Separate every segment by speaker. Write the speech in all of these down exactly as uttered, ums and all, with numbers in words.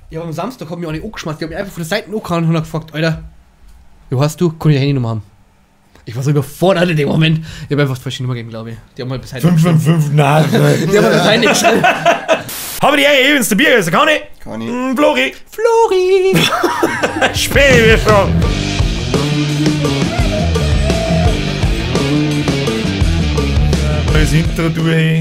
Speaker 1: Ja, am Samstag haben wir auch nicht angeschmissen. Die haben mich einfach von der Seite angehauen und haben gefragt, Alter, wie heißt du? Kann ich deine Handynummer haben? Ich war so überfordert in dem Moment. Ich habe einfach die falsche Nummer gegeben, glaube ich. Die haben mal bis heute
Speaker 2: fünf fünf fünf, nein.
Speaker 1: Die haben mal bis heute nicht geschrieben.
Speaker 2: Haben die Ehre, übrigens der Bier, kann ich?
Speaker 3: Kann ich.
Speaker 2: Mm, Flori.
Speaker 1: Flori!
Speaker 2: Späh wir schon. Neues Intro durch.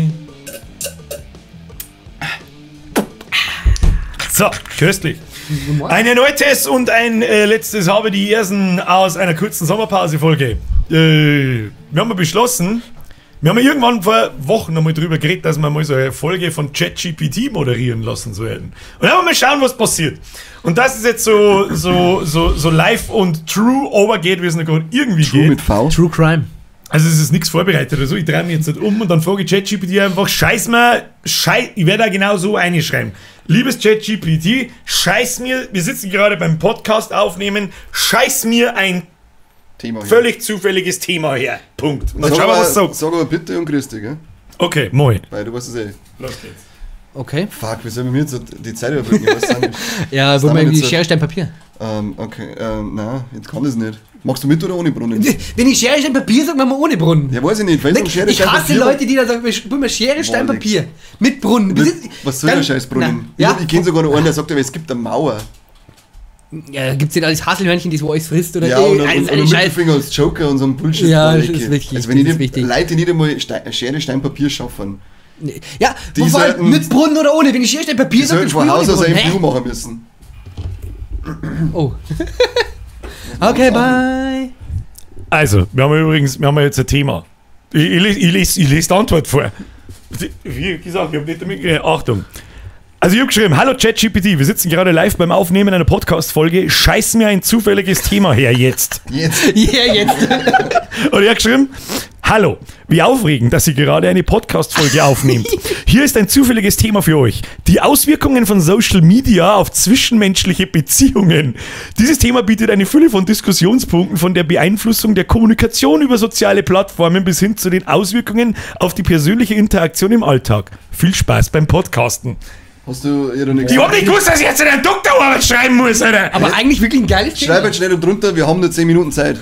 Speaker 2: So, köstlich. Ein erneutes und ein äh, letztes habe die ersten aus einer kurzen Sommerpause-Folge. Äh, wir haben ja beschlossen, wir haben ja irgendwann vor Wochen einmal drüber geredet, dass wir mal so eine Folge von ChatGPT moderieren lassen sollten. Und dann haben wir mal schauen, was passiert. Und das ist jetzt so, so, so, so live und true overgeht, wie es noch gerade irgendwie
Speaker 3: True
Speaker 2: geht.
Speaker 3: mit V.
Speaker 1: True Crime.
Speaker 2: Also es ist nichts vorbereitet oder so, ich drehe mich jetzt nicht um und dann frage ich ChatGPT einfach, scheiß mir, scheiß, ich werde da genau so einschreiben. Liebes ChatGPT, scheiß mir, wir sitzen gerade beim Podcast aufnehmen, scheiß mir ein
Speaker 3: Thema hier.
Speaker 2: völlig zufälliges Thema her. Punkt. Und dann
Speaker 3: Sag
Speaker 2: schauen wir,
Speaker 3: aber,
Speaker 2: was sagt.
Speaker 3: sag aber bitte und grüß dich, gell?
Speaker 2: Okay, moi.
Speaker 3: Weil du weißt es eh.
Speaker 2: Los geht's.
Speaker 1: Okay.
Speaker 3: Fuck, wie sollen wir mir jetzt die Zeit überbrücken? Was sind
Speaker 1: Ja,
Speaker 3: Was
Speaker 1: wo
Speaker 3: haben
Speaker 1: man
Speaker 3: wir
Speaker 1: irgendwie
Speaker 3: jetzt?
Speaker 1: Schere, Stein, Papier.
Speaker 3: ähm, okay, ähm, nein, jetzt kann das nicht. Machst du mit oder ohne Brunnen?
Speaker 1: Wenn ich Schere, Stein, Papier sage, machen wir ohne Brunnen.
Speaker 3: Ja, weiß ich nicht. Wenn
Speaker 1: Ich,
Speaker 3: Schere,
Speaker 1: ich
Speaker 3: Stein,
Speaker 1: hasse
Speaker 3: Papier-
Speaker 1: Leute, die da sagen, wir spielen mal Schere, Stein,
Speaker 3: Boah,
Speaker 1: Papier. Mit Brunnen.
Speaker 3: Mit,
Speaker 1: Das-
Speaker 3: was soll
Speaker 1: dann-
Speaker 3: der scheiß Brunnen?
Speaker 1: Na, ja.
Speaker 3: Ich, ich kenne sogar noch einen, der sagt, aber es gibt eine Mauer.
Speaker 1: Ja, da gibt es ja alles Haselhörnchen, die so alles frisst oder
Speaker 3: Ja,
Speaker 1: eh,
Speaker 3: und, und,
Speaker 1: alles
Speaker 3: und,
Speaker 1: eine
Speaker 3: und
Speaker 1: Scheiß.
Speaker 3: Mittelfinger als Joker und so ein Bullshit.
Speaker 1: Ja,
Speaker 3: Boah,
Speaker 1: das
Speaker 3: Lecke.
Speaker 1: ist wichtig,
Speaker 3: Also wenn
Speaker 1: das
Speaker 3: ich
Speaker 1: ist
Speaker 3: nicht,
Speaker 1: wichtig.
Speaker 3: Leute nicht einmal Stein, Schere, Stein, Papier schaffen,
Speaker 1: Ja,
Speaker 3: Die
Speaker 1: wovon,
Speaker 3: sollten-
Speaker 1: mit Brunnen oder ohne? Wenn ich Schere, Stein, Papier
Speaker 3: die
Speaker 1: sage,
Speaker 3: sollten
Speaker 1: dann spiele
Speaker 3: von
Speaker 1: ich
Speaker 3: Haus aus
Speaker 1: ohne
Speaker 3: ein
Speaker 1: Brunnen.
Speaker 3: View
Speaker 1: Hä?
Speaker 3: machen müssen.
Speaker 1: Oh. Okay, bye.
Speaker 2: Also, wir haben übrigens, wir haben jetzt ein Thema. Ich, ich, lese, ich, lese, ich lese die Antwort vor. Wie gesagt, ich habe nicht damit gerechnet. Achtung. Also ich habe geschrieben, hallo ChatGPT, wir sitzen gerade live beim Aufnehmen einer Podcast-Folge, scheiß mir ein zufälliges Thema her jetzt.
Speaker 3: Jetzt.
Speaker 1: Ja, jetzt.
Speaker 2: Und er hat geschrieben, hallo, wie aufregend, dass ihr gerade eine Podcast-Folge aufnehmt. Hier ist ein zufälliges Thema für euch. Die Auswirkungen von Social Media auf zwischenmenschliche Beziehungen. Dieses Thema bietet eine Fülle von Diskussionspunkten von der Beeinflussung der Kommunikation über soziale Plattformen bis hin zu den Auswirkungen auf die persönliche Interaktion im Alltag. Viel Spaß beim Podcasten.
Speaker 3: Hast du ihr nichts?
Speaker 2: Ich hab nicht gewusst, dass ich jetzt eine Doktorarbeit schreiben muss, Alter.
Speaker 1: Aber eigentlich wirklich ein geiles Thema.
Speaker 3: Schreib jetzt schnell drunter, wir haben nur zehn Minuten Zeit.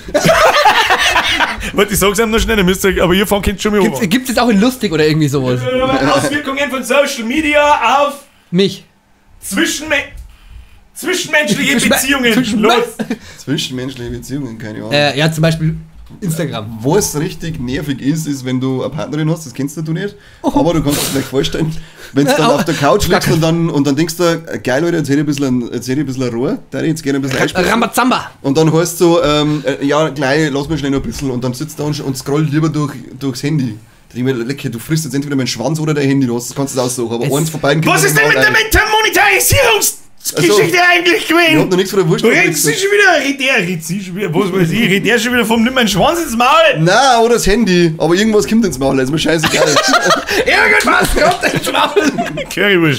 Speaker 2: Warte, ich sag's einem noch schnell, müsst ihr, aber ihr fangt jetzt schon mal
Speaker 1: Gibt's,
Speaker 2: an.
Speaker 1: gibt's jetzt auch in lustig oder irgendwie sowas?
Speaker 2: Auswirkungen von Social Media auf
Speaker 1: Mich.
Speaker 2: Zwischenme zwischenmenschliche
Speaker 1: Zwischen-
Speaker 2: Beziehungen.
Speaker 1: zwischen-
Speaker 2: Los.
Speaker 3: Zwischenmenschliche Beziehungen, keine Ahnung.
Speaker 1: Äh, ja, zum Beispiel Instagram.
Speaker 3: Was richtig nervig ist, ist, wenn du eine Partnerin hast, das kennst du nicht,
Speaker 1: Oh.
Speaker 3: aber du kannst es vielleicht vorstellen, wenn du dann
Speaker 1: Au.
Speaker 3: auf der Couch liegst
Speaker 1: Gar
Speaker 3: und dann, und dann denkst du, geil Leute, jetzt hätte ich ein bisschen, jetzt hätte ich ein bisschen Ruhe, da hätte ich jetzt gerne ein bisschen einspielen.
Speaker 1: Rambazamba.
Speaker 3: Und dann heißt so, ähm, äh, ja gleich, lass mich schnell noch ein bisschen und dann sitzt du da und, und scrollt lieber durch, durchs Handy. Da denk ich mir, lecker, du frisst jetzt entweder meinen Schwanz oder dein Handy, das kannst du aussuchen, aber
Speaker 1: Es-
Speaker 3: eins von beiden
Speaker 2: Was
Speaker 3: kriegst
Speaker 2: ist
Speaker 3: du
Speaker 2: denn mit
Speaker 3: mal
Speaker 2: der
Speaker 3: rein.
Speaker 2: Monetarisierungsgeschichte
Speaker 3: Also,
Speaker 2: eigentlich
Speaker 3: Ich hab
Speaker 2: gewesen?
Speaker 3: noch nichts von der Wurst.
Speaker 2: Du redest sie schon wieder, redet der, redet sie schon wieder, was weiß ich, redet der schon wieder vom nimm meinen Schwanz ins Maul.
Speaker 3: Nein, oder das Handy, aber irgendwas kommt ins Maul, ist mir scheißegal.
Speaker 2: Irgendwas kommt ins Maul. Currywurst.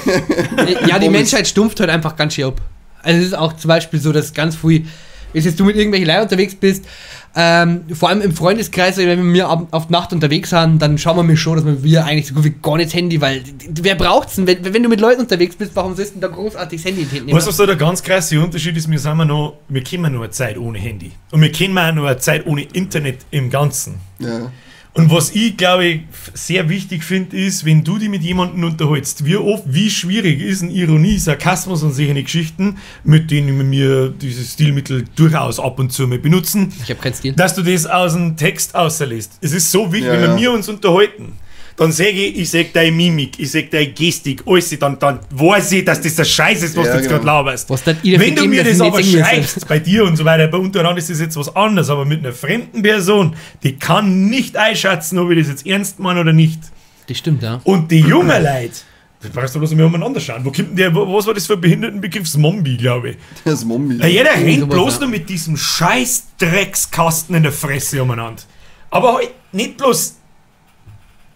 Speaker 1: Ja, die Menschheit stumpft halt einfach ganz schön ab. Also es ist auch zum Beispiel so, dass ganz früh, wenn jetzt du mit irgendwelchen Leuten unterwegs bist, ähm, vor allem im Freundeskreis, wenn wir mir ab, auf die Nacht unterwegs sind, dann schauen wir mir schon, dass wir eigentlich so gut wie gar nicht das Handy, weil wer braucht's denn? Wenn, wenn du mit Leuten unterwegs bist, warum sollst du denn da großartig das Handy in die Hand nehmen?
Speaker 2: Weißt du, was da der ganz krasse Unterschied ist? Wir, sind wir, noch, wir kennen noch eine Zeit ohne Handy. Und wir kennen auch noch eine Zeit ohne Internet im Ganzen.
Speaker 3: Ja.
Speaker 2: Und was ich, glaube ich, sehr wichtig finde, ist, wenn du dich mit jemandem unterhältst, wie oft, wie schwierig ist ein Ironie, Sarkasmus und solche Geschichten, mit denen wir dieses Stilmittel durchaus ab und zu mal benutzen,
Speaker 1: Ich habe keinen Stil.
Speaker 2: dass du das aus dem Text außerlässt. Es ist so wichtig,
Speaker 3: Ja,
Speaker 2: wenn
Speaker 3: ja.
Speaker 2: wir uns unterhalten, dann sage ich, ich sag deine Mimik, ich sag deine Gestik, alles, dann, dann weiß ich, dass das der Scheiß ist, was
Speaker 3: Ja,
Speaker 2: du jetzt
Speaker 3: genau.
Speaker 2: gerade laberst.
Speaker 1: Was dann ihr
Speaker 2: Wenn du
Speaker 1: vergeben,
Speaker 2: mir
Speaker 1: dass
Speaker 2: das
Speaker 1: ich
Speaker 2: aber
Speaker 1: nicht singen
Speaker 2: schreibst, bei dir und so weiter, bei untereinander ist das jetzt was anderes, aber mit einer fremden Person, die kann nicht einschätzen, ob ich das jetzt ernst meine oder nicht.
Speaker 1: Das stimmt, ja.
Speaker 2: Und die jungen Leute, da brauchst du bloß mal umeinander schauen. Wo kommt denn der, was war das für ein Behindertenbegriff? Zombie, glaube ich.
Speaker 3: Das Mombi.
Speaker 2: Ja, jeder rennt
Speaker 1: sowas,
Speaker 2: bloß
Speaker 1: ja.
Speaker 2: nur mit diesem scheiß Dreckskasten in der Fresse umeinander. Aber halt nicht bloß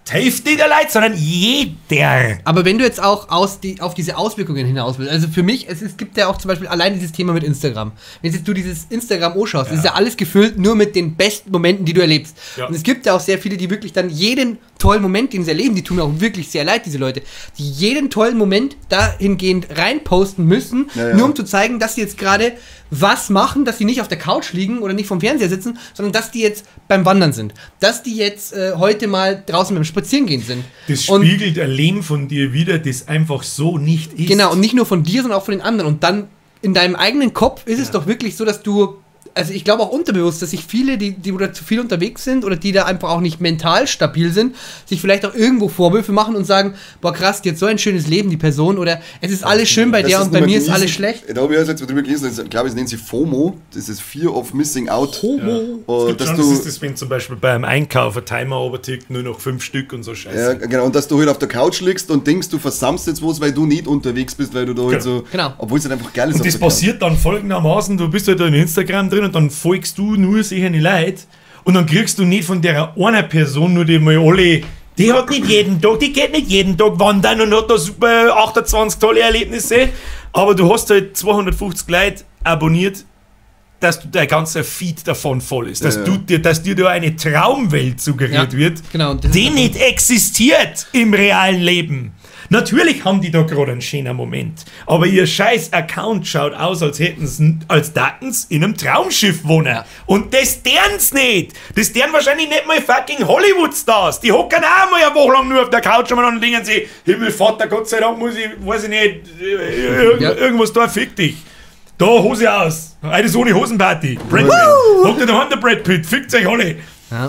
Speaker 2: die Hälfte der Leute, sondern jeder.
Speaker 1: Aber wenn du jetzt auch aus die, auf diese Auswirkungen hinaus willst, also für mich, es, es gibt ja auch zum Beispiel allein dieses Thema mit Instagram. Wenn jetzt du dieses Instagram anschaust, ja. ist ja alles gefüllt nur mit den besten Momenten, die du erlebst. Ja. Und es gibt ja auch sehr viele, die wirklich dann jeden tollen Moment, den sie erleben, die tun mir auch wirklich sehr leid, diese Leute, die jeden tollen Moment dahingehend reinposten müssen, ja, ja. nur um zu zeigen, dass sie jetzt gerade was machen, dass sie nicht auf der Couch liegen oder nicht vom Fernseher sitzen, sondern dass die jetzt beim Wandern sind. Dass die jetzt äh, heute mal draußen beim Spazierengehen sind.
Speaker 2: Das spiegelt ein Leben von dir wieder, das einfach so nicht ist.
Speaker 1: Genau, und nicht nur von dir, sondern auch von den anderen. Und dann in deinem eigenen Kopf ist ja. es doch wirklich so, dass du, also ich glaube auch unterbewusst, dass sich viele, die, die oder zu viel unterwegs sind oder die da einfach auch nicht mental stabil sind, sich vielleicht auch irgendwo Vorwürfe machen und sagen, boah krass, die hat so ein schönes Leben, die Person, oder es ist alles schön bei der und bei mir ist alles schlecht.
Speaker 3: Da habe ich jetzt drüber gelesen, ich glaube, es nennt sie FOMO, das ist Fear of Missing Out.
Speaker 2: FOMO. Ja. Es gibt dass schon, du, das ist das, wenn zum Beispiel beim Einkauf ein Timer obertickt, nur noch fünf Stück und so Scheiße.
Speaker 3: Ja, genau, und dass du halt auf der Couch liegst und denkst, du versammst jetzt was, weil du nicht unterwegs bist, weil du da halt so,
Speaker 1: genau.
Speaker 3: obwohl es halt einfach geil ist.
Speaker 2: Und das passiert dann folgendermaßen, du bist halt in Instagram drin und dann folgst du nur sicher nicht Leute und dann kriegst du nicht von der einer Person nur die mal alle, die hat nicht jeden Tag, die geht nicht jeden Tag wandern und hat da super achtundzwanzig tolle Erlebnisse, aber du hast halt zweihundertfünfzig Leute abonniert, dass du dein ganzer Feed davon voll ist, dass, ja, ja. Du, dir, dass dir da eine Traumwelt suggeriert ja, wird,
Speaker 1: genau,
Speaker 2: die nicht existiert im realen Leben. Natürlich haben die da gerade einen schönen Moment, aber ihr scheiß Account schaut aus, als hätten sie als Datens in einem Traumschiff wohnen. Ja. Und das deren sie nicht. Das deren wahrscheinlich nicht mal fucking Hollywood-Stars. Die hocken auch mal eine Woche lang nur auf der Couch und dann denken sie, Himmelvater, Gott sei Dank muss ich, weiß ich nicht, irgend, ja. irgendwas da, fick dich. Da, Hose aus. Eine so eine Hosenparty. Brad Pitt. Hockt ihr daheim der Brad Pitt, fickt euch alle.
Speaker 1: Ja.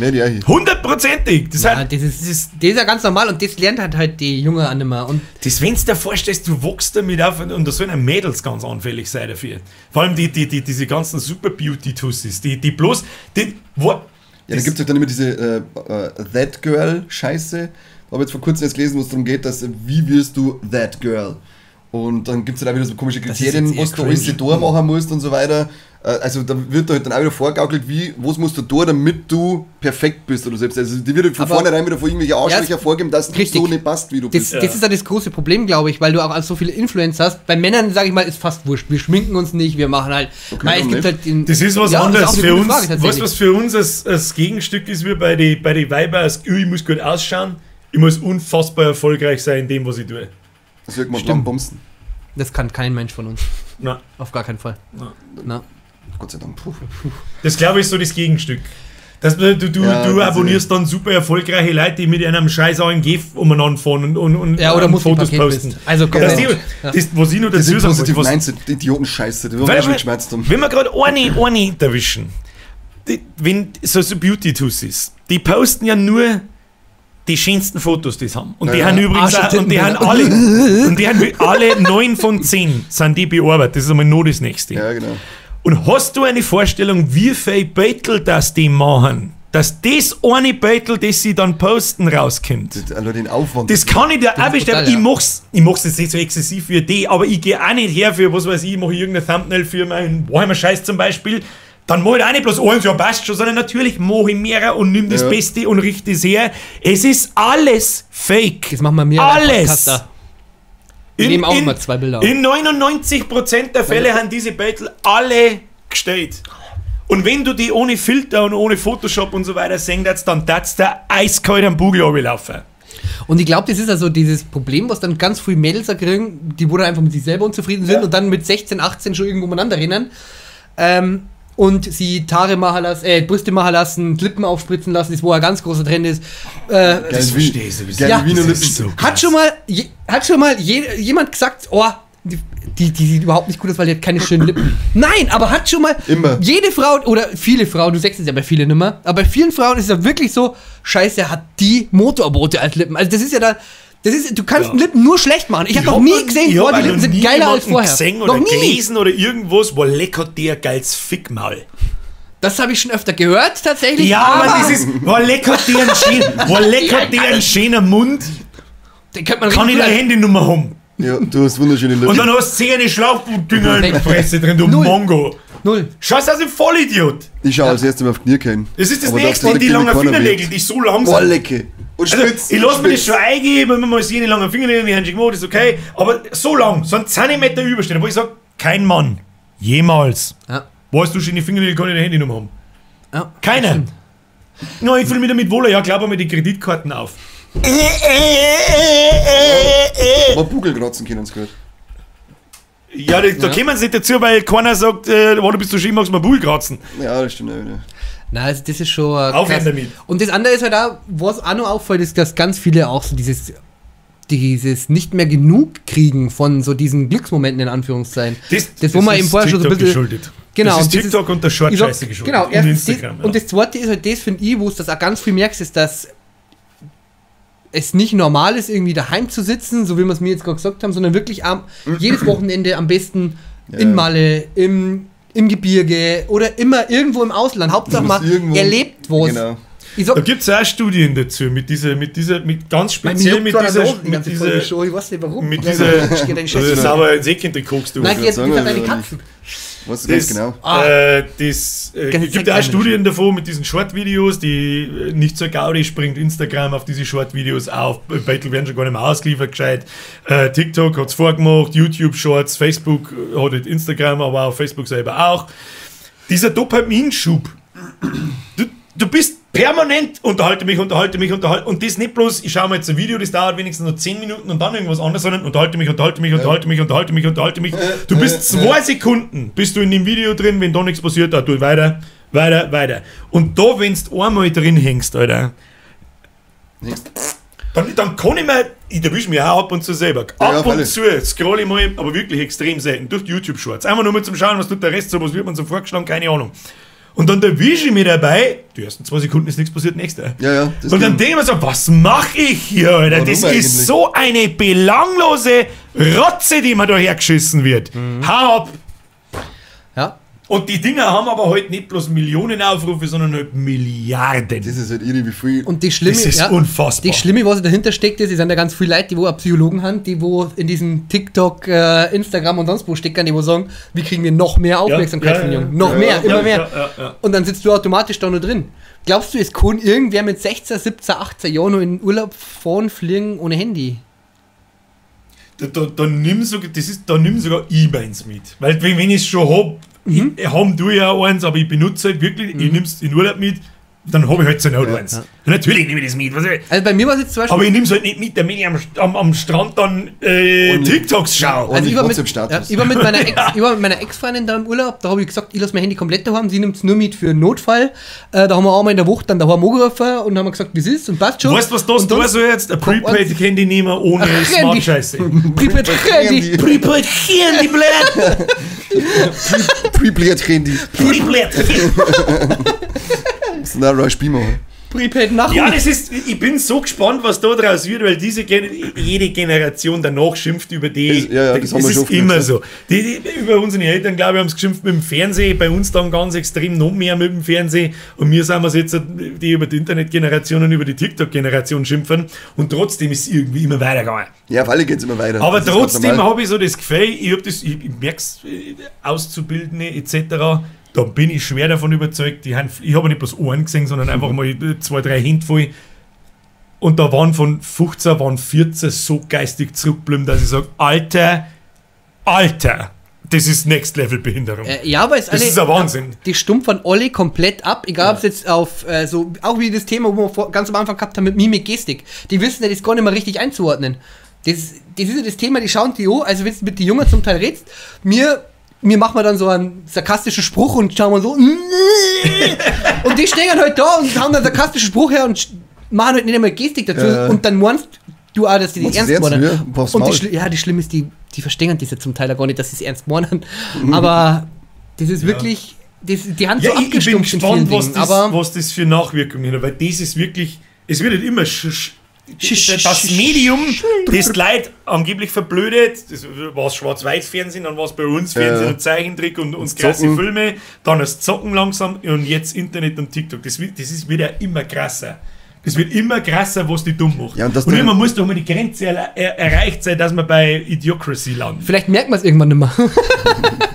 Speaker 2: Hundertprozentig. Das,
Speaker 1: ja, halt, das, ist, das, ist, das ist ja ganz normal und das lernt halt, halt die Junge auch nicht mehr. Und
Speaker 2: das, wenn du dir vorstellst, du wachst damit auf und, und da sollen Mädels ganz anfällig sein dafür. Vor allem die, die, die, diese ganzen Super-Beauty-Tussis, die, die bloß. Die, wo,
Speaker 3: ja, da gibt es halt dann immer diese äh, äh, That Girl-Scheiße. Ich habe jetzt vor kurzem jetzt gelesen, wo es darum geht, dass wie wirst du That Girl? Und dann gibt es halt auch wieder so komische Kriterien, was du alles da machen musst und so weiter. Also da wird da halt dann auch wieder vorgaukelt, wie, was musst du da, damit du perfekt bist oder selbst. Also die wird halt von aber vornherein wieder von irgendwelchen Arschlöcher ja, vorgeben, dass du so nicht passt, wie du
Speaker 1: das,
Speaker 3: bist.
Speaker 1: Das ja. ist ja das große Problem, glaube ich, weil du auch so viele Influencer hast. Bei Männern, sage ich mal, ist fast wurscht. Wir schminken uns nicht, wir machen halt...
Speaker 2: Okay, weil es gibt halt den, das ist was ja, anderes ist für uns. Frage, was, was für uns als, als Gegenstück ist, wie bei den bei die Weiber, als, ich muss gut ausschauen, ich muss unfassbar erfolgreich sein in dem, was ich tue.
Speaker 3: Das wird mal beim Bumsen.
Speaker 1: Das kann kein Mensch von uns.
Speaker 2: Na.
Speaker 1: Auf gar keinen Fall.
Speaker 2: Na.
Speaker 1: Na.
Speaker 3: Gott sei Dank. Puh.
Speaker 2: Das glaube ich ist so das Gegenstück. Dass du, du, ja, du abonnierst dann super erfolgreiche Leute, die mit einem scheiß A M G umeinander fahren und, und, und
Speaker 1: ja, oder Fotos
Speaker 2: posten.
Speaker 1: Bist. Also
Speaker 2: das, die, das, was ich noch dazu sagen
Speaker 3: wollte, was Idioten-Scheiße, die wir schon geschmerzt haben.
Speaker 2: Wenn wir gerade eine, eine erwischen, die, wenn so, so Beauty-Tussis, die posten ja nur die schönsten Fotos, die sie haben. Und die ja, haben übrigens auch, und die haben alle, und die haben alle neun von zehn sind die bearbeitet. Das ist einmal nur das nächste.
Speaker 3: Ja, genau.
Speaker 2: Und hast du eine Vorstellung, wie viel Beutel das die machen? Dass das eine Beutel, das sie dann posten, rauskommt.
Speaker 3: Das, also den Aufwand.
Speaker 2: Das kann ich dir auch bestimmen. Ja. Ich mach's, ich mach's jetzt nicht so exzessiv wie die, aber ich gehe auch nicht her für, was weiß ich, ich mache irgendein Thumbnail für meinen Warhammer-Scheiß zum Beispiel. Dann mache ich auch nicht bloß eins, ja passt schon, sondern natürlich mache ich mehrere und nimm das ja. Beste und richte es her. Es ist alles fake.
Speaker 1: Das machen wir mir
Speaker 2: alles.
Speaker 1: Wir nehmen auch immer zwei Bilder auf.
Speaker 2: In neunundneunzig Prozent der Fälle haben diese Beutel alle gestellt. Und wenn du die ohne Filter und ohne Photoshop und so weiter sehen darfst, dann darfst du eiskalt am Bugel runterlaufen.
Speaker 1: Und ich glaube, das ist also dieses Problem, was dann ganz viele Mädels kriegen, die wo dann einfach mit sich selber unzufrieden sind ja. und dann mit sechzehn, achtzehn schon irgendwo umeinander rennen. Ähm, und sie Haare machen lassen, äh, Brüste machen lassen, Lippen aufspritzen lassen, das wo ein ganz großer Trend ist. Äh,
Speaker 2: das verstehe ich sowieso.
Speaker 1: Ja, das ist so hat schon mal, je, hat schon mal je, jemand gesagt, oh, die, die, die sieht überhaupt nicht gut aus, weil die hat keine schönen Lippen. Nein, aber hat schon mal
Speaker 3: immer.
Speaker 1: Jede Frau, oder viele Frauen, du sagst es ja bei vielen nimmer, aber bei vielen Frauen ist es ja wirklich so, scheiße, hat die Motorboote als Lippen. Also das ist ja da, das ist, du kannst ja. Lippen nur schlecht machen. Ich, ich habe noch nie gesehen, boah, die Lippen sind geiler als vorher.
Speaker 2: Gesehen oder
Speaker 1: noch nie.
Speaker 2: gelesen oder irgendwas, wo leckert der geiles Fickmaul.
Speaker 1: Das habe ich schon öfter gehört, tatsächlich.
Speaker 2: Ja, aber, aber das ist, wo leckert der ein schöner, wo leckert der ein schöner Mund. Den man kann ich deine Handynummer haben.
Speaker 3: Ja, du hast wunderschöne Lippen.
Speaker 2: Und dann hast du zehn Schlauchboot-Dinger in der Fresse drin, du Null. Mongo.
Speaker 1: Null.
Speaker 2: Scheiß aus dem Vollidiot.
Speaker 3: Ich schau als erstes mal auf Knie kennen.
Speaker 2: Das ist das
Speaker 3: Aber
Speaker 2: Nächste,
Speaker 3: da
Speaker 2: die
Speaker 3: kriegt
Speaker 2: langen
Speaker 3: keiner
Speaker 2: Fingernägel,
Speaker 3: mit.
Speaker 2: die so lang
Speaker 3: Boah,
Speaker 2: sind.
Speaker 3: lecke. Und
Speaker 2: Also,
Speaker 3: spitz.
Speaker 2: ich lasse mir das
Speaker 3: spitz.
Speaker 2: schon eingeben, wenn man mal sehen, die langen Fingernägel in die Hand gemacht, ist okay. Aber so lang, so ein Zentimeter überstehen, wo ich sage, kein Mann, jemals.
Speaker 1: Ja.
Speaker 2: Weißt du schon, die Fingernägel kann ich eine Handynummer haben.
Speaker 1: Ja.
Speaker 2: Keiner. No, ich fühle mich damit wohler, ja, glaub mir die Kreditkarten auf.
Speaker 3: Aber Bugelkratzen können sie gehört.
Speaker 2: Ja, da, da
Speaker 1: Ja.
Speaker 2: kommen sie nicht dazu, weil keiner sagt, äh, oh, du bist so schön, magst du mal Bull kratzen.
Speaker 3: Ja, das stimmt auch wieder.
Speaker 1: Nein, also das ist schon äh,
Speaker 2: Aufhören
Speaker 1: krass.
Speaker 2: damit.
Speaker 1: Und das andere ist halt auch, was auch noch auffällt, ist, dass ganz viele auch so dieses dieses nicht mehr genug kriegen von so diesen Glücksmomenten in Anführungszeichen.
Speaker 2: Das,
Speaker 1: Das, wo man
Speaker 2: ist
Speaker 1: eben vorher schon so ein
Speaker 2: TikTok
Speaker 1: bisschen-
Speaker 2: geschuldet.
Speaker 1: Genau,
Speaker 2: Das ist
Speaker 1: und das
Speaker 2: TikTok
Speaker 1: ist-
Speaker 2: und der Short
Speaker 1: Ich sag-
Speaker 2: Scheiße geschuldet.
Speaker 1: Genau,
Speaker 2: und
Speaker 1: erstens
Speaker 2: Instagram.
Speaker 1: das, und das zweite ist halt das, finde ich, wo es das auch ganz viel merkst, ist, dass es nicht normal ist, irgendwie daheim zu sitzen, so wie wir es mir jetzt gerade gesagt haben, sondern wirklich am, jedes Wochenende am besten
Speaker 3: Ja.
Speaker 1: in Malle, im, im Gebirge oder immer irgendwo im Ausland. Hauptsache
Speaker 3: Du
Speaker 1: mal
Speaker 3: musst irgendwo-
Speaker 1: erlebt was.
Speaker 3: Genau.
Speaker 1: Ich sag,
Speaker 2: Da gibt es auch Studien dazu, mit dieser, mit dieser, mit ganz
Speaker 1: Bei mir
Speaker 2: speziell
Speaker 1: juckt
Speaker 2: mit
Speaker 1: gerade
Speaker 2: dieser,
Speaker 1: der Nase die
Speaker 2: mit
Speaker 1: ganze Folge
Speaker 2: dieser,
Speaker 1: schon. Ich weiß nicht warum.
Speaker 2: mit
Speaker 1: Weil-
Speaker 2: dieser,
Speaker 1: Ich geh deinen
Speaker 2: das ist
Speaker 1: Scheiß-
Speaker 2: aber ein Säckchen-Trikots, du.
Speaker 1: Nein,
Speaker 3: ich
Speaker 1: jetzt
Speaker 3: sagen,
Speaker 1: wieder deine
Speaker 3: oder
Speaker 1: Katzen.
Speaker 3: Weißt du ganz
Speaker 2: Das,
Speaker 3: genau?
Speaker 1: Ah.
Speaker 2: äh, das äh,
Speaker 1: Ganz
Speaker 2: gibt auch
Speaker 1: exakt.
Speaker 2: Studien davon mit diesen Short-Videos, die äh, nicht zur Gaudi springt Instagram auf diese Short-Videos auf. Beitel werden schon gar nicht mehr ausgeliefert, gescheit. Äh, TikTok hat es vorgemacht, YouTube Shorts, Facebook hat halt Instagram, aber auch Facebook selber auch. Dieser Dopaminschub. Du, du bist permanent unterhalte mich, unterhalte mich, unterhalte und das nicht bloß, ich schaue mir jetzt ein Video, das dauert wenigstens nur zehn Minuten und dann irgendwas anderes, sondern unterhalte mich, unterhalte mich, unterhalte mich, unterhalte mich, unterhalte mich. Du bist zwei Sekunden, bist du in dem Video drin, wenn da nichts passiert, da tu weiter, weiter, weiter. Und da, wenn du einmal drin hängst, Alter, dann, dann kann ich mir, ich erwische mich auch ab und zu selber, ab
Speaker 3: Ja, ja,
Speaker 2: und
Speaker 3: freilich.
Speaker 2: zu scroll ich mal, aber wirklich extrem selten, durch die YouTube-Shorts. Einfach nur mal zum Schauen, was tut der Rest so, was wird man so vorgeschlagen, keine Ahnung. Und dann erwische ich mich dabei, die ersten zwei Sekunden ist nichts passiert, nächste.
Speaker 3: Ja, ja. Das
Speaker 2: Und dann
Speaker 3: stimmt.
Speaker 2: denke ich mir so, was mache ich hier, Alter?
Speaker 3: Warum
Speaker 2: Das
Speaker 3: eigentlich?
Speaker 2: ist so eine belanglose Rotze, die mir da hergeschissen wird.
Speaker 3: Mhm.
Speaker 2: Hau ab!
Speaker 1: Ja.
Speaker 2: Und die Dinger haben aber halt nicht bloß Millionen Aufrufe, sondern halt Milliarden.
Speaker 3: Das ist halt irre, wie viel.
Speaker 1: Und die Schlimme,
Speaker 2: Das ist
Speaker 1: ja,
Speaker 2: unfassbar.
Speaker 1: Die Schlimme, was dahinter steckt, ist, es sind ja ganz viele Leute, die wo auch Psychologen haben, die wo in diesem TikTok, äh, Instagram und sonst wo stecken, die wo sagen, wie kriegen wir noch mehr Aufmerksamkeit
Speaker 2: ja,
Speaker 1: von
Speaker 2: ja,
Speaker 1: Jungen?
Speaker 2: ja.
Speaker 1: Noch
Speaker 3: Ja,
Speaker 1: mehr,
Speaker 3: ja,
Speaker 1: immer
Speaker 2: ja,
Speaker 1: mehr.
Speaker 2: ja, ja, ja.
Speaker 1: Und dann sitzt du automatisch da nur drin. Glaubst du, es kann irgendwer mit sechzehn, siebzehn, achtzehn Jahren noch in den Urlaub fahren, fliegen ohne Handy?
Speaker 2: Da, da, da, nimm sogar, das ist, da nimm sogar ich meins mit. Weil wenn wenn ich es schon habe,
Speaker 1: Mhm.
Speaker 2: ich, haben du ja eins, aber ich benutze halt wirklich, ich nehme es in Urlaub mit, dann habe ich halt so Not eins.
Speaker 1: Ja.
Speaker 2: Natürlich nehme ich das mit. Was ich,
Speaker 1: Also bei mir war es jetzt zum Beispiel...
Speaker 2: aber ich nehme es halt nicht mit, damit ich am, am, am Strand dann äh,
Speaker 3: Und-
Speaker 2: TikToks schaue.
Speaker 3: Und
Speaker 1: Also ich war, mit, ja,
Speaker 3: WhatsApp-Status.
Speaker 1: ich, war mit meiner Ex, ich war mit meiner Ex-Freundin da im Urlaub, da habe ich gesagt, ich lasse mein Handy komplett daheim, sie nimmt es nur mit für einen Notfall. Äh, da haben wir auch mal in der Woche dann daheim angerufen und haben wir gesagt, wie es ist und passt schon.
Speaker 2: Weißt du, was das
Speaker 1: Und
Speaker 2: da
Speaker 1: dann-
Speaker 2: so jetzt? Ein
Speaker 1: kommt
Speaker 2: Prepaid-Handy nehmen ohne
Speaker 1: Ach, Handy.
Speaker 2: Smart-Scheiße.
Speaker 1: Prepaid Handy.
Speaker 2: Prepaid-Handy, blöd!
Speaker 3: Prepaid-Handy.
Speaker 2: Prepaid.
Speaker 3: Das ist ein Roy Spielmann.
Speaker 1: Prepaid nach.
Speaker 2: Ja, das ist, ich bin so gespannt, was da draus wird, weil diese Gen jede Generation danach schimpft über die.
Speaker 3: Das- ja, ja, das haben wir
Speaker 2: ist
Speaker 3: schon oft
Speaker 2: immer
Speaker 3: gesagt.
Speaker 2: so. Die, die, über unsere Eltern, glaube ich, haben es geschimpft mit dem Fernsehen, bei uns dann ganz extrem noch mehr mit dem Fernsehen. Und wir sind es jetzt, die über die Internetgeneration und über die TikTok-Generation schimpfen. Und trotzdem ist es irgendwie immer weitergegangen.
Speaker 3: Ja, auf alle geht es immer weiter.
Speaker 2: Aber
Speaker 3: Das ist ganz
Speaker 2: trotzdem
Speaker 3: normal.
Speaker 2: habe ich so das Gefühl, ich, hab das, ich, ich merke es, Auszubildende et cetera, da bin ich schwer davon überzeugt. Die haben, ich habe nicht bloß einen gesehen, sondern einfach mal zwei, drei Hände voll. Und da waren von fünfzehn, waren vierzehn so geistig zurückgeblieben, dass ich sage, Alter, Alter, das ist Next-Level-Behinderung.
Speaker 1: Äh, ja, aber es
Speaker 2: Das ist ein Wahnsinn.
Speaker 1: Die stumpft von alle komplett ab, egal ob es jetzt auf, äh, so, auch wie das Thema, wo wir vor, ganz am Anfang gehabt haben mit Mimik, Gestik. Die wissen ja das gar nicht mehr richtig einzuordnen. Das, das ist ja das Thema, die schauen die an, also wenn du mit den Jungen zum Teil redest, mir, mir machen wir dann so einen sarkastischen Spruch und schauen wir so, und die stehen halt da und haben dann einen sarkastischen Spruch her und sch- machen halt nicht einmal Gestik dazu
Speaker 3: Ja.
Speaker 1: und dann meinst du auch, dass die das
Speaker 3: Meinst du
Speaker 1: ernst
Speaker 3: das
Speaker 1: meinen.
Speaker 3: ernst? Ja, brauchst
Speaker 1: Und die
Speaker 3: Maul.
Speaker 1: Schli- ja, die Schlimme ist, die, die verstehen das ja zum Teil auch gar nicht, dass sie es ernst meinen, aber das ist wirklich, das, die haben
Speaker 2: Ja,
Speaker 1: so
Speaker 2: ich, ich bin
Speaker 1: abgestumpft in vielen
Speaker 2: gespannt, was
Speaker 1: Dingen,
Speaker 2: das,
Speaker 1: aber
Speaker 2: was das für Nachwirkungen hat, weil das ist wirklich, es wird halt immer sch, sch,
Speaker 1: Sch-
Speaker 2: das
Speaker 1: sch-
Speaker 2: Medium, das die Leute angeblich verblödet, das war Schwarz-Weiß-Fernsehen, dann war es bei uns Fernsehen
Speaker 3: Ja.
Speaker 2: und Zeichentrick und, und
Speaker 3: Das
Speaker 2: krasse
Speaker 3: Zocken.
Speaker 2: Filme, dann das Zocken langsam und jetzt Internet und TikTok. Das, wird, das ist, wird ja immer krasser. Das wird immer krasser, was die dumm macht.
Speaker 3: Ja, und das
Speaker 2: und
Speaker 3: dann-
Speaker 2: irgendwann muss doch mal die Grenze er, er, erreicht sein, dass man bei Idiocracy landet.
Speaker 1: vielleicht merkt man es irgendwann nicht mehr.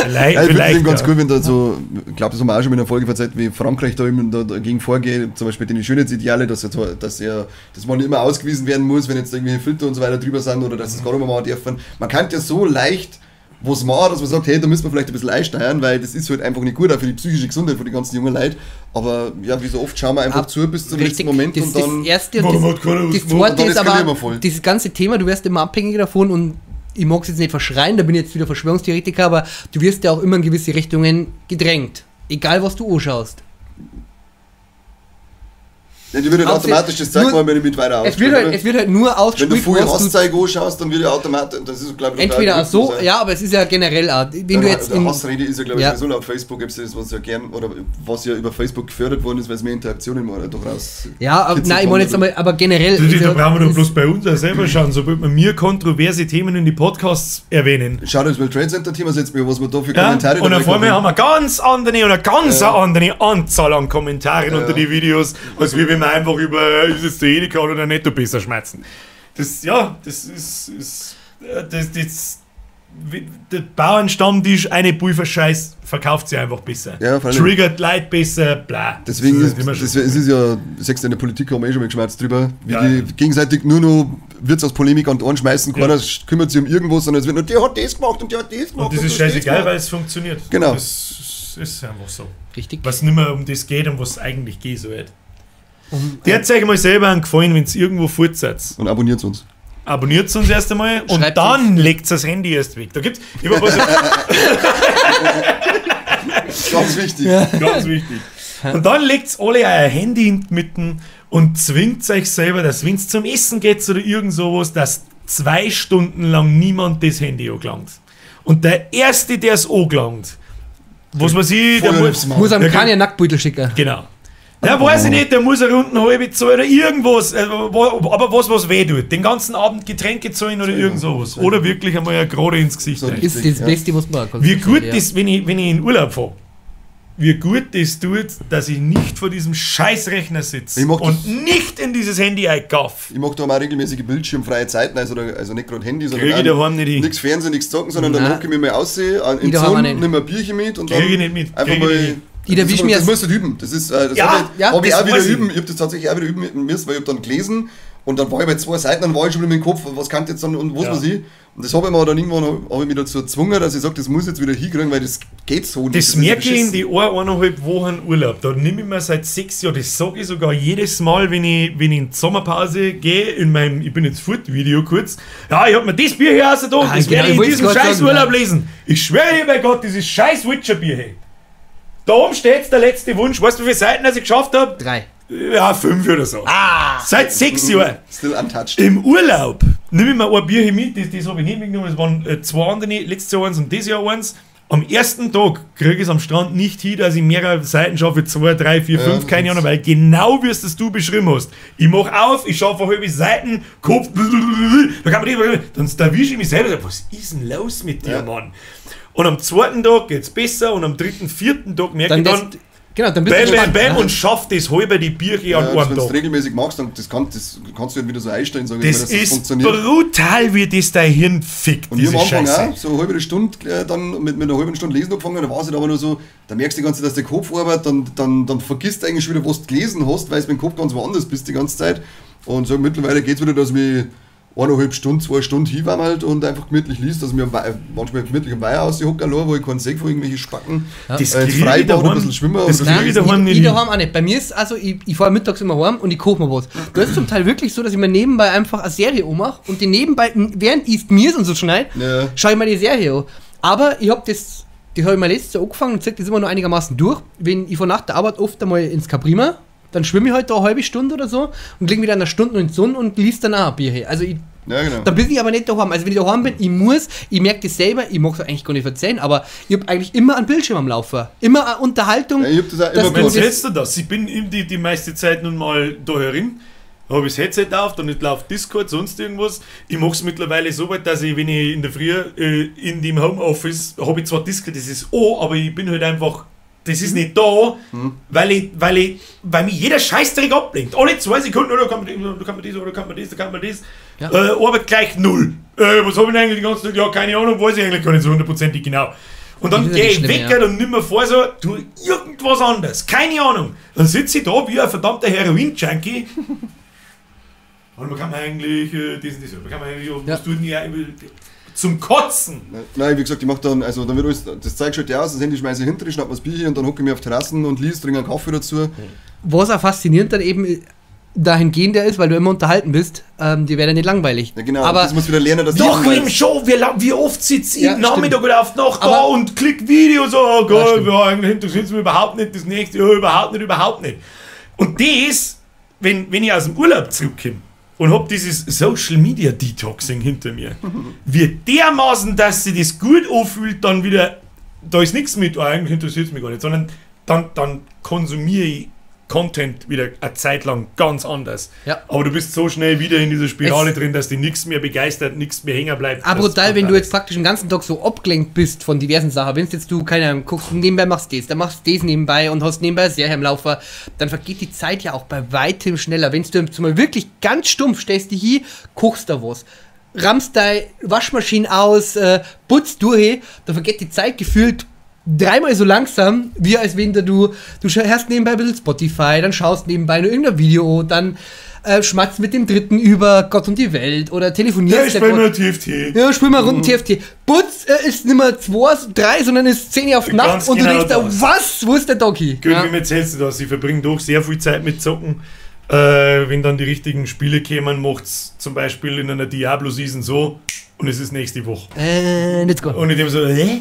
Speaker 2: Vielleicht,
Speaker 3: Ja, ich finde es ganz
Speaker 2: ja.
Speaker 3: cool, wenn da so, ich glaube, das haben wir auch schon in einer Folge verzeiht, wie Frankreich da eben da, dagegen vorgeht, zum Beispiel die Schönheitsideale, dass, jetzt, dass, er, dass man immer ausgewiesen werden muss, wenn jetzt irgendwie Filter und so weiter drüber sind oder dass es gar nicht mehr machen dürfen. Man kann ja so leicht was machen, dass man sagt, hey, da müssen wir vielleicht ein bisschen einsteuern, weil das ist halt einfach nicht gut, auch für die psychische Gesundheit von den ganzen jungen Leuten. Aber ja, wie so oft schauen wir einfach
Speaker 1: Ab,
Speaker 3: zu bis zum
Speaker 1: richtig,
Speaker 3: letzten Moment
Speaker 1: das,
Speaker 3: und dann...
Speaker 1: Das erste
Speaker 2: Warum
Speaker 1: und
Speaker 2: hat keiner
Speaker 1: das,
Speaker 2: was
Speaker 1: das
Speaker 2: gemacht?
Speaker 1: zweite
Speaker 3: Und
Speaker 1: ist
Speaker 3: dann eskalieren wir
Speaker 1: aber,
Speaker 3: voll.
Speaker 1: dieses ganze Thema, du wirst immer abhängiger davon und ich mag es jetzt nicht verschreien, da bin ich jetzt wieder Verschwörungstheoretiker, aber du wirst ja auch immer in gewisse Richtungen gedrängt. Egal, was du anschaust.
Speaker 3: Ja, die würde
Speaker 1: Auch
Speaker 3: automatisch das zeigen,
Speaker 1: nur-
Speaker 3: wenn ich mit weiter
Speaker 1: Es wird,
Speaker 3: ausspiele,
Speaker 1: halt, es wird halt nur
Speaker 3: Wenn
Speaker 1: ausgespielt,
Speaker 3: du vorher
Speaker 1: was du
Speaker 3: Hasszeige anschaust, dann wird ja automatisch, das ist glaube ich
Speaker 1: entweder
Speaker 3: total
Speaker 1: auch so,
Speaker 3: sein.
Speaker 1: ja, aber es ist ja generell auch, wenn
Speaker 3: Der,
Speaker 1: du jetzt
Speaker 3: der
Speaker 1: in,
Speaker 3: Hassrede ist ja glaube ich
Speaker 1: ja.
Speaker 3: sowieso laut Facebook, gibt's das, was ja gern, oder was ja über Facebook gefördert worden ist, weil es mehr Interaktionen mal daraus
Speaker 1: ja, aber, nein, ich meine jetzt einmal, aber generell
Speaker 2: Da,
Speaker 1: ist
Speaker 2: da
Speaker 1: ja-
Speaker 2: brauchen wir doch
Speaker 1: ist-
Speaker 2: bloß bei uns auch selber schauen, sobald wir mir kontroverse Themen in die Podcasts erwähnen.
Speaker 3: Schau das World Trade Center Thema jetzt mir, was wir da für
Speaker 2: Ja?
Speaker 3: Kommentare
Speaker 2: Und
Speaker 3: da
Speaker 2: auf einmal haben
Speaker 3: bekommen.
Speaker 2: wir ganz andere oder ganz
Speaker 3: Ja.
Speaker 2: eine andere Anzahl an Kommentaren
Speaker 3: Ja.
Speaker 2: unter die Videos, als wie wenn wir einfach über ist es der Edeka oder der Netto besser schmerzen. Das, ja, das ist, ist äh, das, das, wie- der Bauernstammtisch, eine Pulverscheiß, verkauft sie einfach besser.
Speaker 3: Ja, vor allem.
Speaker 2: Triggert Leute besser, bla.
Speaker 3: Deswegen
Speaker 2: das
Speaker 3: ist,
Speaker 2: immer schon
Speaker 3: das, es ist ja, sechs in der Politik haben wir eh schon mal geschmerzt drüber, wie
Speaker 2: Ja,
Speaker 3: die
Speaker 2: ja.
Speaker 3: gegenseitig nur noch Witz aus Polemik an die Ohren schmeißen,
Speaker 2: Ja.
Speaker 3: keiner kümmert sich um irgendwas, sondern es wird nur, der hat das gemacht und der hat das gemacht.
Speaker 2: Und das ist
Speaker 3: du hast
Speaker 2: scheißegal,
Speaker 3: gemacht.
Speaker 2: weil es funktioniert.
Speaker 3: Genau.
Speaker 2: Das ist einfach so.
Speaker 1: richtig.
Speaker 2: Was nicht mehr um das geht, um was eigentlich geht so halt.
Speaker 1: Um,
Speaker 2: Der zeigt mal selber einen Gefallen, wenn es irgendwo fort seid.
Speaker 3: Und abonniert uns.
Speaker 2: Abonniert uns erst einmal und
Speaker 1: Schreibt
Speaker 2: dann legt das Handy erst weg. Da gibt's ich hab was,
Speaker 3: Ganz wichtig.
Speaker 2: ganz wichtig. Und dann legt alle euer Handy in die Mitte und zwingt euch selber, dass wenn es zum Essen geht oder irgend sowas, dass zwei Stunden lang niemand das Handy angelangt. Und der Erste, der es angelangt, was man sieht, der
Speaker 3: Feuer
Speaker 2: muss,
Speaker 3: aufs Maul.
Speaker 1: muss am
Speaker 2: Ja,
Speaker 1: keine Nacktbeutel schicken.
Speaker 2: genau. Ja, weiß ich nicht, der muss eine Runden halbe zahlen oder irgendwas, äh, wo- aber was, was weh tut. Den ganzen Abend Getränke zahlen oder irgend sowas. Oder wirklich einmal ja gerade ins Gesicht.
Speaker 3: So
Speaker 2: rein.
Speaker 1: Ist das
Speaker 3: Ja.
Speaker 1: Beste, was man kann.
Speaker 2: Wie gut
Speaker 1: ja.
Speaker 2: das, wenn ich, wenn ich in Urlaub fahre, wie gut das tut, dass ich nicht vor diesem Scheißrechner sitze
Speaker 3: Ich mag
Speaker 2: und
Speaker 3: das-
Speaker 2: nicht in dieses Handy einkaufe.
Speaker 3: Ich mache da mal regelmäßige bildschirmfreie Zeiten, also, also nicht gerade Handy, sondern
Speaker 2: Kriege ich daheim nicht hin.
Speaker 3: nichts Fernsehen, nichts zocken, sondern
Speaker 1: Nein.
Speaker 3: dann hocke ich mich mal aus, in
Speaker 1: Ich
Speaker 3: den
Speaker 1: daheim auch
Speaker 3: Sonne,
Speaker 1: nicht.
Speaker 3: nimm ein Bierchen mit und dann
Speaker 2: Kriege ich nicht mit,
Speaker 3: einfach
Speaker 2: kriege
Speaker 3: mal...
Speaker 2: ich nicht.
Speaker 1: Ich erwisch
Speaker 3: das,
Speaker 1: mich
Speaker 3: das
Speaker 1: als-
Speaker 3: musst du üben. Das ist, äh, das
Speaker 2: Ja,
Speaker 3: habe ich,
Speaker 1: ja,
Speaker 3: hab ich
Speaker 2: das
Speaker 3: auch wieder
Speaker 2: weiß ich.
Speaker 3: üben. Ich habe das tatsächlich auch wieder üben müssen, weil ich habe dann gelesen und dann war ich bei zwei Seiten, dann war ich schon mit dem Kopf, was kann jetzt dann und was
Speaker 2: Ja.
Speaker 3: weiß ich. Und das habe ich mir dann irgendwann hab ich mich dazu gezwungen, dass ich sage, das muss ich jetzt wieder hinkriegen, weil das geht so nicht.
Speaker 2: Das
Speaker 3: ist
Speaker 2: merke ich in
Speaker 3: beschissen.
Speaker 2: die ein, eineinhalb Wochen Urlaub. Da nehme ich mir seit sechs Jahren, das sage ich sogar jedes Mal, wenn ich, wenn ich in die Sommerpause gehe, in meinem, ich bin jetzt Furt-Video kurz, ja, ich habe mir das Bier hier raus da,
Speaker 1: Ah,
Speaker 2: das
Speaker 1: genau,
Speaker 2: werde ich
Speaker 1: ich
Speaker 2: in
Speaker 1: wollt's
Speaker 2: diesem
Speaker 1: grad
Speaker 2: scheiß
Speaker 1: sagen,
Speaker 2: Urlaub
Speaker 1: ja.
Speaker 2: lesen. Ich schwöre dir bei Gott, dieses scheiß Witcher-Bier, hey. Da oben steht der letzte Wunsch. Weißt du, wie viele Seiten ich geschafft habe?
Speaker 1: Drei.
Speaker 2: Ja, fünf oder so.
Speaker 1: Ah!
Speaker 2: Seit sechs Jahren.
Speaker 3: Still untouched.
Speaker 2: Im Urlaub nehme ich mir ein Bier hier mit, das, das habe ich nicht mitgenommen, das waren äh, zwei andere, letztes Jahr eins und dieses Jahr eins. Am ersten Tag kriege ich es am Strand nicht hin, dass ich mehrere Seiten schaffe, zwei, drei, vier,
Speaker 3: Ja,
Speaker 2: fünf, keine Ahnung, weil genau wie es das du beschrieben hast. Ich mache auf, ich schaffe halbe Seiten, Kopf, da kann man nicht, dann da erwische ich mich selber, was ist denn los mit dir,
Speaker 3: Ja.
Speaker 2: Mann? Und am zweiten Tag geht es besser und am dritten, vierten Tag merke
Speaker 1: Dann
Speaker 2: ich dann,
Speaker 1: das, genau, dann bist
Speaker 2: bam,
Speaker 1: du
Speaker 2: bam,
Speaker 1: gespannt.
Speaker 2: bam
Speaker 1: Ja.
Speaker 2: und schaff das halbe die Bierchen
Speaker 3: Ja,
Speaker 2: an
Speaker 3: also
Speaker 2: einem
Speaker 3: wenn du es
Speaker 2: Tag.
Speaker 3: regelmäßig machst, dann das kann, das kannst du halt wieder so einstellen, sag ich
Speaker 2: Das
Speaker 3: mal, dass das
Speaker 2: ist
Speaker 3: funktioniert.
Speaker 2: brutal, wie das dein Hirn fickt,
Speaker 3: Und wir
Speaker 2: diese
Speaker 3: am Anfang
Speaker 2: Scheiße.
Speaker 3: auch, so eine halbe Stunde, äh, dann mit, mit einer halben Stunde lesen angefangen, da war es halt aber nur so, da merkst du die ganze Zeit, dass der Kopf arbeitet, dann, dann, dann vergisst du eigentlich schon wieder, was du gelesen hast, weil du mit dem Kopf ganz woanders bist die ganze Zeit. Und so mittlerweile geht es wieder, dass wir eineinhalb Stunden, zwei Stunden hinwandert und einfach gemütlich liest, dass wir am Wei- manchmal gemütlich am Weiher aus die Hocker lassen, wo ich keinen sehe, wo irgendwelche Spacken.
Speaker 2: Das
Speaker 3: Äh, ins
Speaker 2: kriege ich
Speaker 3: Freibad ein
Speaker 2: daheim,
Speaker 3: bisschen schwimmen
Speaker 2: das
Speaker 3: und
Speaker 2: kriege
Speaker 3: so.
Speaker 2: ich
Speaker 1: Nein,
Speaker 2: daheim
Speaker 1: ich,
Speaker 2: nicht
Speaker 1: ich
Speaker 2: hin.
Speaker 1: daheim auch nicht. Bei mir ist also, ich, ich fahre mittags immer heim und ich koche mir was. Das ist zum Teil wirklich so, dass ich mir nebenbei einfach eine Serie ummache und die nebenbei, während ich mir und so schneide,
Speaker 3: Ja.
Speaker 1: schaue ich mir die Serie an. Aber ich habe das, die habe ich mal letztes Jahr angefangen und ziehe das immer noch einigermaßen durch. Wenn ich von nach der Arbeit oft einmal ins Caprima, dann schwimme ich halt da eine halbe Stunde oder so und lege wieder eine Stunde in die Sonne und liest dann auch ein Bier. Also ich,
Speaker 3: Ja, genau.
Speaker 1: da bin ich aber nicht daheim. Also wenn ich daheim bin, ich muss, ich merke das selber, ich mag es eigentlich gar nicht erzählen, aber ich habe eigentlich immer einen Bildschirm am Laufen. Immer eine Unterhaltung.
Speaker 3: Ja, ich hab das auch
Speaker 1: dass
Speaker 3: immer
Speaker 1: du
Speaker 3: gemacht.
Speaker 1: das-
Speaker 2: Erzählst du das? Ich bin eben die, die meiste Zeit nun mal da herin, habe ich das Headset auf, dann nicht läuft Discord, sonst irgendwas. Ich mache es mittlerweile so weit, dass ich, wenn ich in der Früh äh, in dem Homeoffice, habe ich zwar Discord, das ist an, aber ich bin halt einfach, das ist nicht da, weil, ich, weil, ich, weil mich jeder Scheißdreck ablenkt. Alle zwei Sekunden, oder kann man das, oder kann man das, oder kann man das, oder kann man das.
Speaker 1: Ja.
Speaker 2: Äh, Arbeit gleich null. Äh, was habe ich denn eigentlich die ganze Zeit? Ja, keine Ahnung, weiß ich eigentlich gar nicht so hundertprozentig genau. Und dann
Speaker 1: Das ist
Speaker 2: gehe ich
Speaker 1: schlimm,
Speaker 2: weg
Speaker 1: ja.
Speaker 2: und nimm mir vor, so, tu irgendwas anderes. Keine Ahnung. Dann sitze ich da wie ein verdammter Heroin-Junkie. Und man kann man eigentlich äh, das und das. Man kann man eigentlich, was
Speaker 1: Ja.
Speaker 2: tun die zum Kotzen.
Speaker 3: Nein, wie gesagt, ich mach dann, also dann wird alles, das Zeug schaut ja aus, das Handy schmeiße ich hinter, schnapp mir das Bierchen und dann hocke ich mir auf Terrassen und lies, trinke einen Kaffee dazu.
Speaker 1: Was auch faszinierend dann eben dahingehend ist, weil du immer unterhalten bist, ähm, die werden nicht langweilig.
Speaker 3: Ja genau,
Speaker 1: aber
Speaker 3: das muss wieder lernen, dass
Speaker 2: Doch,
Speaker 3: ich
Speaker 2: im Show, wie, la- wie oft sitze ich
Speaker 1: Ja,
Speaker 2: am Nachmittag
Speaker 1: stimmt.
Speaker 2: oder auf die Nacht da
Speaker 1: Aber-
Speaker 2: und klick Videos, oh
Speaker 1: Ja,
Speaker 2: Gott,
Speaker 1: stimmt.
Speaker 2: ja, eigentlich interessiert es mich überhaupt nicht, das nächste, ja, überhaupt nicht, überhaupt nicht. Und das, wenn, wenn ich aus dem Urlaub zurückkomme und hab dieses Social Media Detoxing hinter mir, wird dermaßen, dass sich das gut anfühlt, dann wieder, da ist nichts mit, oh, eigentlich interessiert es mich gar nicht, sondern dann, dann konsumiere ich Content wieder eine Zeit lang ganz anders.
Speaker 1: Ja.
Speaker 2: Aber du bist so schnell wieder in dieser Spirale
Speaker 1: Es-
Speaker 2: drin, dass dich nichts mehr begeistert, nichts mehr hängen bleibt.
Speaker 1: Aber
Speaker 2: Das-
Speaker 1: brutal, wenn
Speaker 2: das-
Speaker 1: du jetzt praktisch den ganzen Tag so abgelenkt bist von diversen Sachen, wenn jetzt du, keine Ahnung, guckst, nebenbei machst das, dann machst du das nebenbei und hast nebenbei eine Serie im Laufer, dann vergeht die Zeit ja auch bei weitem schneller. Wenn du jetzt mal wirklich ganz stumpf stellst dich hin, kochst da was, rammst deine Waschmaschine aus, äh, putzt durch, dann vergeht die Zeit gefühlt dreimal so langsam, wie als wenn du, du hörst nebenbei ein bisschen Spotify, dann schaust nebenbei nur irgendein Video, dann äh, schmatzt mit dem Dritten über Gott und die Welt oder
Speaker 2: Ja,
Speaker 1: telefonierst.
Speaker 2: ich
Speaker 1: der
Speaker 2: spiele
Speaker 1: Gott-
Speaker 2: nur T F T.
Speaker 1: ja, spiel mal Runden T F T. Putz äh, ist nicht mehr zwei, drei, sondern ist zehn auf die Nacht
Speaker 2: Ganz
Speaker 1: und du
Speaker 2: genau
Speaker 1: denkst, da,
Speaker 2: das.
Speaker 1: was? Wo ist der Doggy?
Speaker 2: Gut,
Speaker 1: Ja.
Speaker 2: wie mir erzählst du das? Ich verbringe doch sehr viel Zeit mit Zocken. Äh, wenn dann die richtigen Spiele kämen, macht es zum Beispiel in einer Diablo-Season so und es ist nächste Woche.
Speaker 1: Äh, let's go.
Speaker 2: Und ich dem so, hä?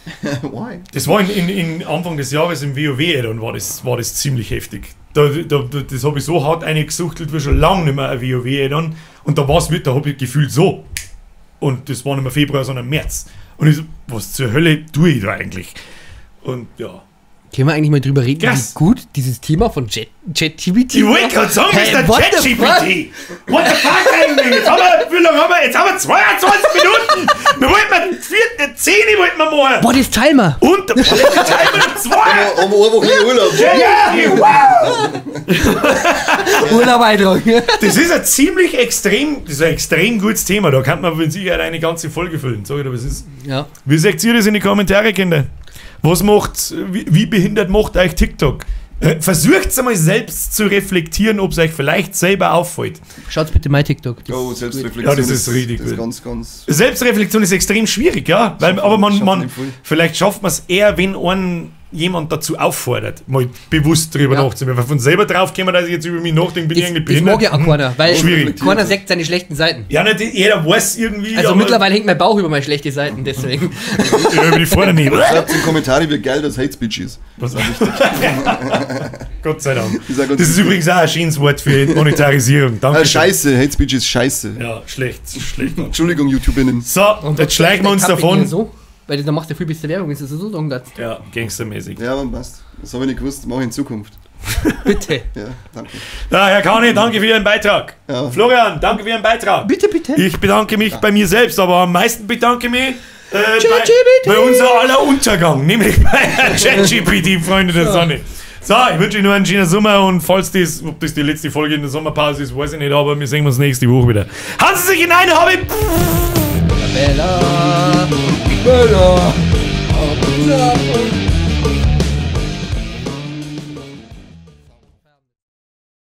Speaker 3: Why?
Speaker 2: Das war in, in, in Anfang des Jahres im WoW, dann war das, war das ziemlich heftig. Da, da, das habe ich so hart eingesuchtelt wie schon lange nicht mehr ein WoW dann. Und da war es mit, da habe ich gefühlt so. Und das war nicht mehr Februar, sondern März. Und ich so, was zur Hölle tue ich da eigentlich? Und ja.
Speaker 1: Können wir eigentlich mal drüber reden,
Speaker 2: Krass.
Speaker 1: wie gut dieses Thema von Jet- ChatGPT
Speaker 2: Ich wollte gerade sagen,
Speaker 1: Hey,
Speaker 2: Mister
Speaker 1: what the
Speaker 2: ChatGPT. What the fuck eigentlich? Jetzt haben wir, wie lange haben wir? Jetzt haben wir zweiundzwanzig Minuten. Wir wollten mal vier, zehn wollten wir machen.
Speaker 1: Boah, das Timer!
Speaker 2: Und der Timer zwei.
Speaker 3: Um eine Woche Urlaub.
Speaker 1: Urlaubeintrag.
Speaker 2: Das ist ein ziemlich extrem, das ist ein extrem gutes Thema. Da kann man mit Sicherheit eine ganze Folge füllen. Sag ich dir, was ist.
Speaker 1: Ja.
Speaker 2: Wie seht ihr das in die Kommentare, Kinder? Was macht, wie, wie behindert macht euch TikTok? Äh, Versucht es einmal selbst zu reflektieren, ob es euch vielleicht selber auffällt.
Speaker 1: Schaut bitte mein TikTok. Das
Speaker 3: Oh,
Speaker 1: ist
Speaker 3: Selbstreflexion.
Speaker 2: Ja, das ist richtig
Speaker 3: das ist
Speaker 2: gut.
Speaker 3: ganz, ganz.
Speaker 2: Selbstreflexion ist extrem schwierig, ja. Weil, aber man,
Speaker 3: schaffen
Speaker 2: man,
Speaker 3: nicht voll.
Speaker 2: vielleicht schafft man es eher, wenn einen jemand dazu auffordert, mal bewusst drüber
Speaker 1: Ja.
Speaker 2: nachzudenken. Weil von selber drauf kommen, dass ich jetzt über mich nachdenke, bin ich
Speaker 1: Das,
Speaker 2: eigentlich
Speaker 1: das
Speaker 2: behindert.
Speaker 1: mag ja auch
Speaker 2: Hm,
Speaker 1: keiner, weil
Speaker 2: schwierig.
Speaker 1: keiner sagt seine schlechten Seiten.
Speaker 2: Ja, nicht jeder weiß irgendwie.
Speaker 1: Also
Speaker 2: aber-
Speaker 1: mittlerweile hängt mein Bauch über meine schlechten Seiten, deswegen.
Speaker 2: Ja, über die vorne nehmen.
Speaker 3: Schreibt in die Kommentare, wie geil das Hate Speech ist.
Speaker 2: Was? Gott sei Dank.
Speaker 3: Ich sag uns-
Speaker 2: Das ist übrigens auch ein schönes Wort für Monetarisierung. Danke.
Speaker 3: Ah, scheiße, Hate Speech ist scheiße.
Speaker 2: Ja, schlecht. schlecht.
Speaker 3: Entschuldigung, YouTuberinnen.
Speaker 2: So, jetzt schleichen wir uns
Speaker 1: Tappe ich
Speaker 2: davon.
Speaker 1: mir So, weil dann macht der viel bis der Werbung, ist das so sagen darfst.
Speaker 2: Ja, gangstermäßig.
Speaker 3: Ja, aber passt. Das habe ich nicht gewusst, mache ich in Zukunft.
Speaker 1: Bitte.
Speaker 3: Ja, danke.
Speaker 2: Ja, Herr Kani, danke für Ihren Beitrag.
Speaker 3: Ja.
Speaker 2: Florian, danke für Ihren Beitrag.
Speaker 1: Bitte, bitte.
Speaker 2: Ich bedanke mich bei mir selbst, aber am meisten bedanke ich mich äh, bei,
Speaker 1: ChatGPT.
Speaker 2: bei unser aller Untergang, nämlich bei ChatGPT, Freunde der Sonne. So, ich wünsche Ihnen nur einen schönen Sommer und falls das, ob das die letzte Folge in der Sommerpause ist, weiß ich nicht, aber wir sehen uns nächste Woche wieder. Haben Sie sich hinein, habe ich...
Speaker 1: Bella. Bella. Bella.